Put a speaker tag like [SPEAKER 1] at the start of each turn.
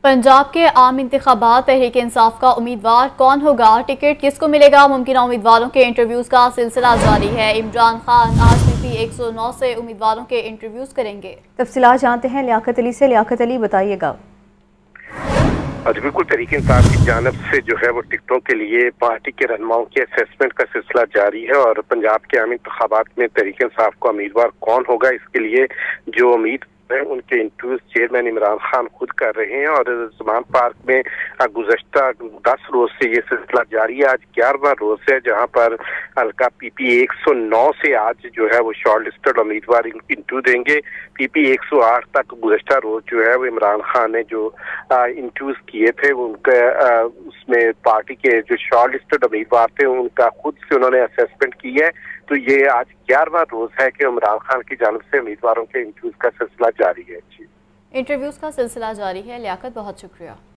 [SPEAKER 1] पंजाब के आम इंतखाबात तहरीक इंसाफ का उम्मीदवार कौन होगा, टिकट किसको मिलेगा, मुमकिन उम्मीदवारों के इंटरव्यूज का सिलसिला जारी है। इमरान खान आज PP 109 से उम्मीदवारों के इंटरव्यूज करेंगे।
[SPEAKER 2] तफसीलात जानते हैं लियाकत अली से। लियाकत अली, बताइएगा।
[SPEAKER 3] आज बिल्कुल तहरीक इंसाफ की जानिब से जो है वो टिकटों के लिए पार्टी के रहनुमाओं के असेसमेंट का सिलसिला जारी है और पंजाब के आम इंतखाबात में तहरीक इंसाफ का उम्मीदवार कौन होगा, इसके लिए जो उम्मीद उनके इंटरव्यूज चेयरमैन इमरान खान खुद कर रहे हैं। और ज़मान पार्क में गुज़श्ता 10 रोज से ये सिलसिला जारी है। आज 11वां रोज है जहां पर हल्का PP 109 से आज जो है वो शॉर्ट लिस्टेड उम्मीदवार इंटरव्यू देंगे। PP 108 तक गुज़श्ता रोज जो है वो इमरान खान ने जो इंटरव्यूज किए थे उनके उसमें पार्टी के जो शॉर्ट लिस्टेड उम्मीदवार थे उनका खुद से उन्होंने असेसमेंट की है। तो ये आज 11वां रोज है कि इमरान खान की जानिब से उम्मीदवारों के इंटरव्यूज का सिलसिला जारी है।
[SPEAKER 1] इंटरव्यूज का सिलसिला जारी है। लियाकत, बहुत शुक्रिया।